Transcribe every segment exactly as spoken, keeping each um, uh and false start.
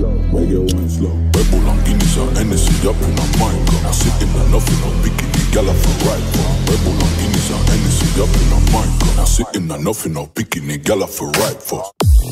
make your wine slow. Red Bull and Guinness and Hennessy up in my mind. I'm sitting and nothing, I'm bikini, gal I for right. Red Bull and Guinness and Hennessy up in my mind. I'm sitting and nothing, I'm bikini, gal I for right for.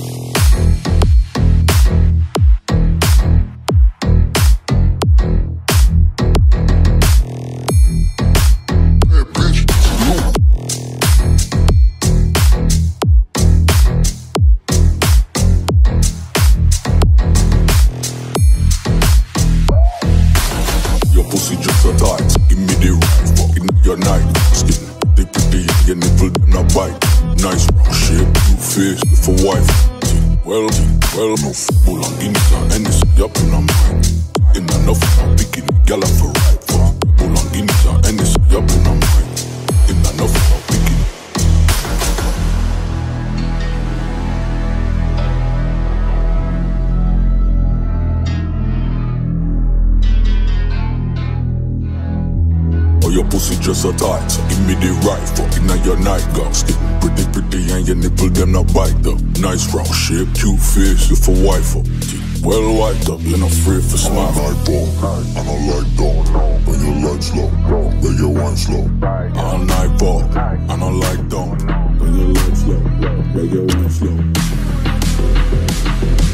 Pussy just so tight, give me the right, fucking your night. Skin, they pretty, your nipple, them not bite. Nice round shape, two face, for wife. Well, well, no football on Guinness and Hennessy up in my mind. In enough, I'm picking the gal for right. Football on Guinness and Hennessy up in my mind. In enough, I'm picking. Your pussy just so tight, so give me the right. Fucking on your night, girl. Skin pretty, pretty, and your nipple them not bite though. Nice round shape, cute face, you for wife up. Well wiped up, you're not afraid for smile. I night ball, and I like down. When your lights low, when your wine slow. All night ball, and I like down. When your lights low, when your wine slow.